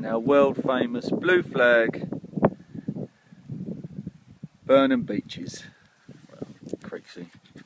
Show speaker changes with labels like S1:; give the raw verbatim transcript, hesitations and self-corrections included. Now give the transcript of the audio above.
S1: and our world famous blue flag Burnham beaches. Well, Creeksy.